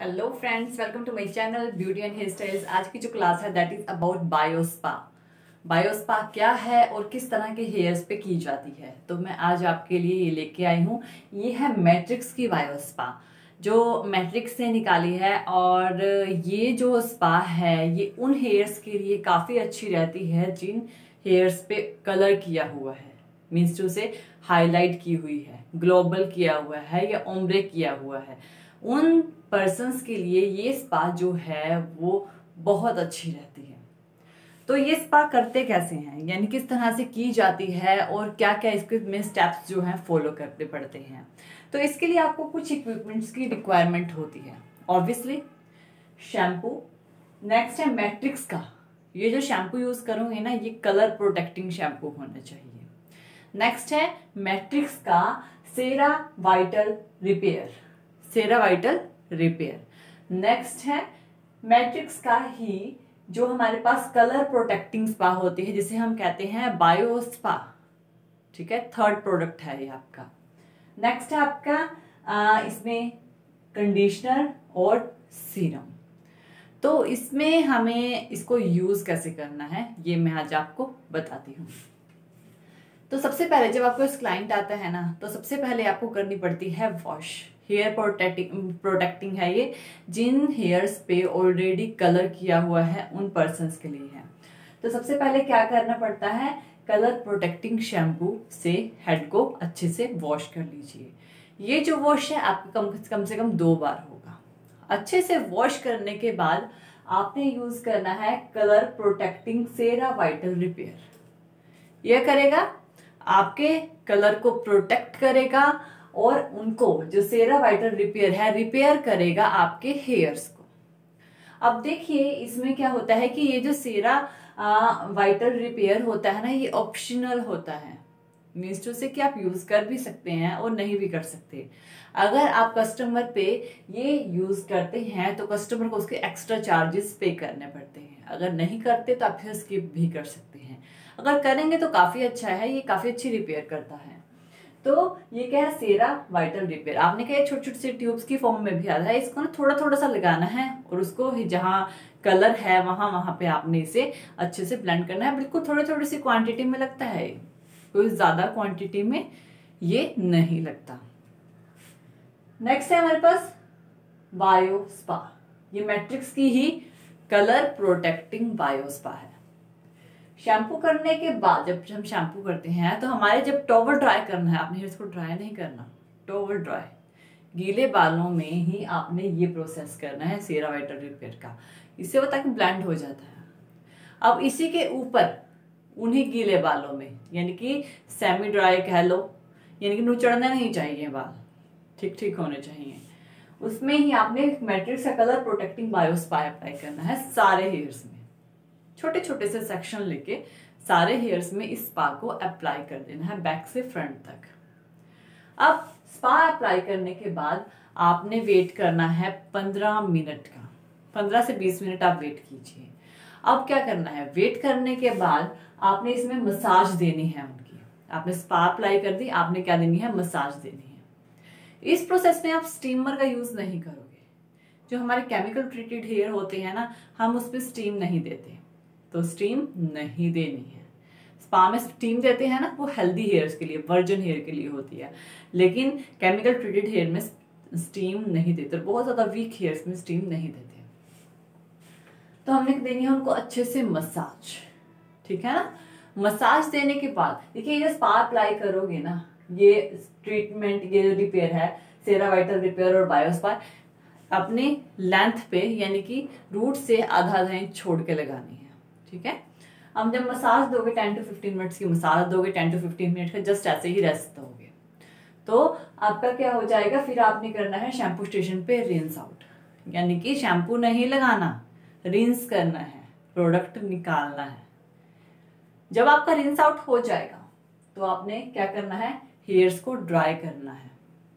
Hello friends, welcome to my channel beauty and hair styles. आज की जो class है that is about biospa. Biospa क्या है और किस तरह के हेयर्स पे की जाती है, तो मैं आज आपके लिए ये लेके आई हूँ। ये है मैट्रिक्स की बायोस्पा, जो मैट्रिक्स से निकाली है। और ये जो स्पा है ये उन हेयर्स के लिए काफ़ी अच्छी रहती है जिन हेयर्स पे कलर किया हुआ है, मीन्स टू से हाईलाइट की हुई है, ग्लोबल किया हुआ है या ओम्ब्रे किया हुआ है। उन पर्सन्स के लिए ये स्पा जो है वो बहुत अच्छी रहती है। तो ये स्पा करते कैसे हैं, यानी किस तरह से की जाती है और क्या क्या इसके में स्टेप्स जो हैं फॉलो करते पड़ते हैं। तो इसके लिए आपको कुछ इक्विपमेंट्स की रिक्वायरमेंट होती है। ऑब्वियसली शैम्पू, नेक्स्ट है मैट्रिक्स का। ये जो शैम्पू यूज करोगे ना, ये कलर प्रोटेक्टिंग शैम्पू होना चाहिए। नेक्स्ट है मैट्रिक्स का sera vital repair, sera vital repair. Next है मैट्रिक्स का ही जो हमारे पास कलर प्रोटेक्टिंग स्पा होती है, जिसे हम कहते हैं बायो स्पा। ठीक है, थर्ड प्रोडक्ट है ये आपका। नेक्स्ट है आपका इसमें कंडीशनर और सीरम। तो इसमें हमें इसको यूज कैसे करना है ये मैं आज आपको बताती हूँ। तो सबसे पहले जब आपको इस क्लाइंट आता है ना, तो सबसे पहले आपको करनी पड़ती है वॉश। हेयर प्रोटेक्टिंग है ये, जिन हेयर्स पे ऑलरेडी कलर किया हुआ है उन पर्सन्स के लिए है। तो सबसे पहले क्या करना पड़ता है, कलर प्रोटेक्टिंग शैम्पू से हेड को अच्छे से वॉश कर लीजिए। ये जो वॉश है आपका कम से कम 2 बार होगा। अच्छे से वॉश करने के बाद आपने यूज करना है colour protecting sera vital repair. यह करेगा, आपके कलर को प्रोटेक्ट करेगा और उनको जो सेरा वाइटल रिपेयर है, रिपेयर करेगा आपके हेयर्स को। अब देखिए इसमें क्या होता है कि ये जो सेरा वाइटल रिपेयर होता है ना, ये ऑप्शनल होता है। मीन्स टू से कि आप यूज कर भी सकते हैं और नहीं भी कर सकते। अगर आप कस्टमर पे ये यूज करते हैं तो कस्टमर को उसके एक्स्ट्रा चार्जेस पे करने पड़ते हैं। अगर नहीं करते तो आप फिर स्किप भी कर सकते हैं। अगर करेंगे तो काफी अच्छा है, ये काफी अच्छी रिपेयर करता है। तो ये क्या है, सेरा वाइटल रिपेयर। आपने कहा छोटे छोटे से ट्यूब्स की फॉर्म में भी आता है। इसको ना थोड़ा थोड़ा सा लगाना है और उसको जहाँ कलर है वहां वहां पे आपने इसे अच्छे से ब्लेंड करना है। बिल्कुल थोड़ी थोड़ी सी क्वांटिटी में लगता है, कोई ज्यादा क्वांटिटी में ये नहीं लगता। नेक्स्ट है हमारे पास बायो स्पा। ये मैट्रिक्स की ही कलर प्रोटेक्टिंग बायो स्पा है। शैम्पू करने के बाद जब हम शैम्पू करते हैं तो हमारे जब टॉवल ड्राई करना है, आपने हेयर्स को ड्राई नहीं करना, टॉवल ड्राई, गीले बालों में ही आपने ये प्रोसेस करना है सेरा वाइटल रिपेयर का। इससे होता है कि ब्लेंड हो जाता है। अब इसी के ऊपर उन्हीं गीले बालों में, यानी कि सेमी ड्राई कह लो, यानी कि नुचड़ना नहीं चाहिए बाल, ठीक ठीक होने चाहिए, उसमें ही आपने मैट्रिक्स का colour protecting bio spa apply करना है सारे हेयर्स में। छोटे छोटे से सेक्शन लेके सारे हेयर्स में इस स्पा को अप्लाई कर देना है, बैक से फ्रंट तक। अब स्पा अप्लाई करने के बाद आपने वेट करना है 15 मिनट का। 15 से 20 मिनट आप वेट कीजिए। अब क्या करना है, वेट करने के बाद आपने इसमें मसाज देनी है उनकी। आपने स्पा अप्लाई कर दी, आपने क्या देनी है, मसाज देनी है। इस प्रोसेस में आप स्टीमर का यूज नहीं करोगे। जो हमारे केमिकल ट्रीटेड हेयर होते हैं ना, हम उस पर स्टीम नहीं देते, तो स्टीम नहीं देनी है। स्पा में स्टीम देते हैं ना, वो हेल्दी हेयर्स के लिए, वर्जिन हेयर के लिए होती है, लेकिन केमिकल ट्रीटेड हेयर में स्टीम नहीं देते। बहुत ज्यादा वीक हेयर्स में स्टीम नहीं देते। तो हमने देनी है उनको अच्छे से मसाज, ठीक है ना। मसाज देने के बाद देखिए, ये स्पा अप्लाई करोगे ना, ये ट्रीटमेंट, ये जो रिपेयर है सेरा वाइटल रिपेयर और बायो स्पा, अपने लेंथ पे यानी कि रूट से आधा आधा इंच छोड़ के लगानी है, ठीक है। अब जब मसाज दोगे 10 to 15 मिनट्स की मसाज दोगे, 10 to 15 मिनट का जस्ट ऐसे ही रेस्ट दोगे, तो आपका क्या हो जाएगा, फिर आपने करना है शैम्पू स्टेशन पे रिंस आउट, यानी कि शैम्पू नहीं लगाना, रिंस करना है, प्रोडक्ट निकालना है। जब आपका रिंस आउट हो जाएगा तो आपने क्या करना है, हेयर्स को ड्राई करना है,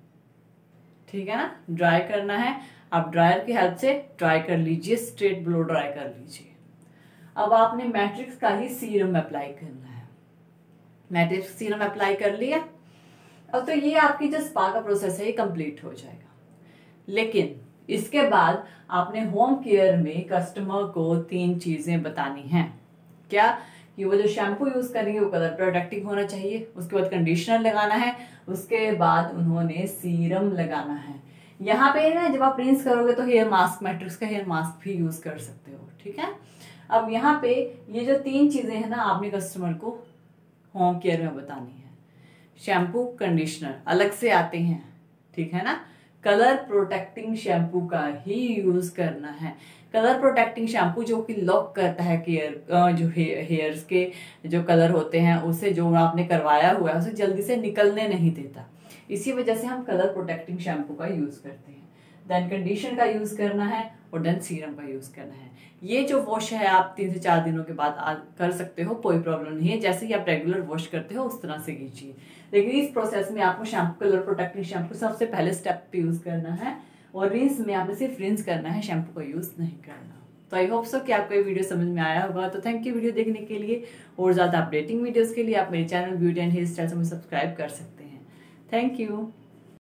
ठीक है ना, ड्राई करना है। आप ड्रायर की हेल्प से ड्राई कर लीजिए, स्ट्रेट ब्लो ड्राई कर लीजिए। अब आपने मैट्रिक्स का ही सीरम अप्लाई करना है। मैट्रिक्स सीरम अप्लाई कर लिया, अब तो ये आपकी जो स्पा का प्रोसेस है ये कंप्लीट हो जाएगा। लेकिन इसके बाद आपने होम केयर में कस्टमर को 3 चीजें बतानी हैं। क्या? कि वो जो शैम्पू यूज करेंगे वो कलर प्रोटेक्टिव होना चाहिए, उसके बाद कंडीशनर लगाना है, उसके बाद उन्होंने सीरम लगाना है। यहाँ पे ना जब आप रिंस करोगे तो हेयर मास्क, मैट्रिक्स का हेयर मास्क भी यूज कर सकते हो, ठीक है। अब यहाँ पे ये जो 3 चीजें हैं ना आपने कस्टमर को होम केयर में बतानी है। शैम्पू कंडीशनर अलग से आते हैं, ठीक है ना। कलर प्रोटेक्टिंग शैम्पू का ही यूज करना है। कलर प्रोटेक्टिंग शैम्पू जो कि लॉक करता है जो हेयर्स के जो कलर होते हैं उसे जो आपने करवाया हुआ है उसे जल्दी से निकलने नहीं देता। इसी वजह से हम कलर प्रोटेक्टिंग शैम्पू का यूज करते हैं। देन कंडीशनर का यूज करना है और देन सीरम का यूज करना है। ये जो वॉश है आप 3 से 4 दिनों के बाद कर सकते हो, कोई प्रॉब्लम नहीं है। जैसे ही आप रेगुलर वॉश करते हो उस तरह से कीजिए। लेकिन इस प्रोसेस में आपको शैम्पू, कलर प्रोटेक्टिंग शैम्पू सबसे पहले स्टेप पे यूज करना है और रिंस में आपने सिर्फ रिंस करना है, शैम्पू का यूज नहीं करना। तो आई होप सो कि आपको ये वीडियो समझ में आया होगा। तो थैंक यू वीडियो देखने के लिए। और ज्यादा अपडेटिंग वीडियोस के लिए आप मेरे channel beauty and hair style से मुझे सब्सक्राइब कर सकते हैं। Thank you.